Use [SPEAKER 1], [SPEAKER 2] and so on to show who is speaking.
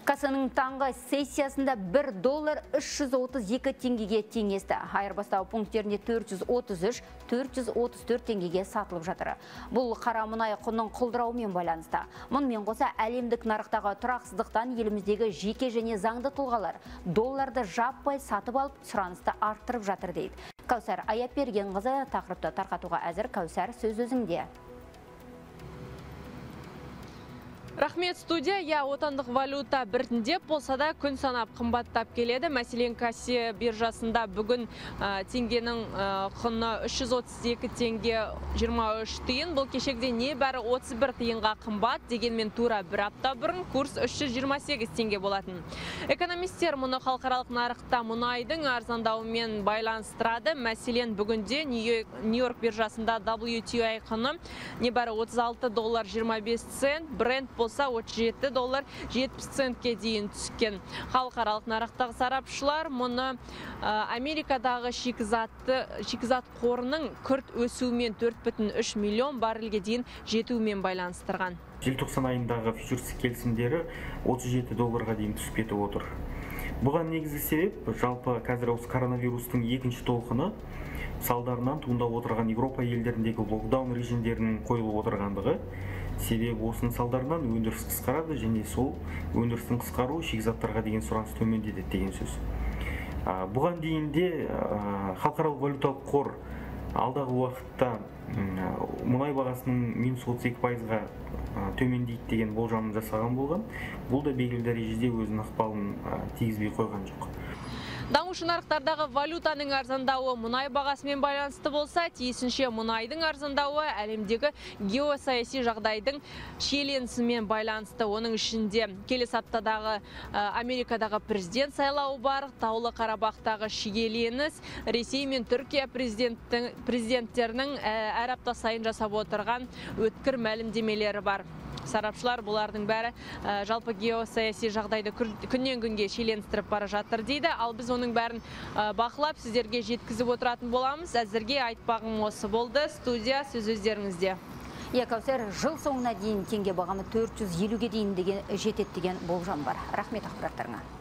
[SPEAKER 1] Касаның таңғы сессиясында $1.332 теңгеге теңесті. Айырбастау пункттерінде 433-434 теңгеге сатылып жатыр. Бұл қара мұнай құнның құлдырауымен байланысты. Мұнымен қоса әлемдік нарықтағы тұрақсыздықтан еліміздегі жеке және заңды тұлғалар долларды жаппай сатып алып, сұранысты арттырып жатыр дейді. Кәусар Аяпбергенқызы тақырыпты тарқатуға әзір. Кәусар, сөз өзіңде.
[SPEAKER 2] Рахмет, студия. Отандық валюта біртіндеп болса да күн санап қымбаттап келеді. Мәселен, Кассе биржасында бүгін теңгенің құны 332 теңге 23 тиын. Бұл кешегіден небәрі 31 тиынға қымбат, дегенмен тура бір апта бұрын курс 328 теңге болатын. Экономистер мұны халықаралық нарықта мұнайдың арзандауымен байланыстырады. Мәселен, бүгінде Нью-Йорк биржасында WTI құны небәрі $36.25, Brent болса $37.70 дейін түскен. Халықаралық нарықтағы сарапшылар мұны Америкадағы шикізат қорының күрт өсуімен 4,3 миллион баррельге дейін жетуімен байланыстырған.
[SPEAKER 3] Желтоқсан айындағы фьючерс келісімдері $37 дейін түсіп кетіп отыр. Бұған негізгі себеп жалпы қазір осы коронавирустың екінші толқыны салдарынан туындап отырған Еуропа елдеріндегі локдаун режимдерінің қойылып отырғандығы. Себебі осының салдарынан өндіріс қысқарады және сол өндірістің қысқаруы шикізаттарға деген сұраныс төмендеді деген сөз. Бұған дейін де халықаралық валюталық қор алдағы уақытта мұнай бағасының -32%-ға төмендейді деген болжамын жасаған болған. Бұл да белгілі дәрежеде өзінің ықпалын тигізбей қойған жоқ.
[SPEAKER 2] Дамушы нарықтардағы валютаның арзандауы мұнай бағасымен байланысты болса, тиісінше мұнайдың арзандауы әлемдегі геосаяси жағдайдың шиеленісімен байланысты. Оның ішінде келесі аптадағы Америкадағы президент сайлауы бар, Таулы Қарабақтағы шиеленіс, Ресей мен Түркия президенттерінің әр апта сайын жасап отырған өткір мәлімдемелері бар. Сарапшылар бұлардың бәрі жалпы геосаяси жағдайды күннен күнге шиеленістіріп бара жатыр дейді. Ал біз оның бәрін бақылап сіздерге жеткізіп отыратын боламыз. Әзірге айтпағым осы болды. Студия, сөз өздеріңізде.
[SPEAKER 1] Кәусар, жыл соңына дейін теңге бағамы 450-ге дейін жетеді деген болжам бар. Рахмет ақпараттарыңа.